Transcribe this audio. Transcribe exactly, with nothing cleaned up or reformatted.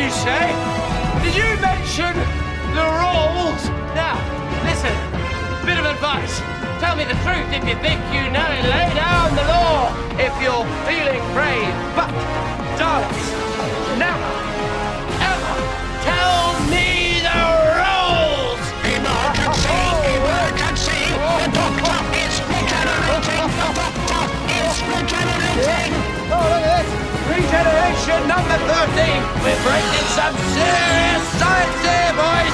you say? Did you mention the rules? Now, listen, bit of advice. Tell me the truth if you think you know it. Lay down the law if you're feeling brave. But, darlings, never, ever tell me the rules! People can see, people can see, the doctor is regenerating, the doctor is regenerating! Oh, look at this! Regeneration number thirteen! We're breaking some serious science here, boys!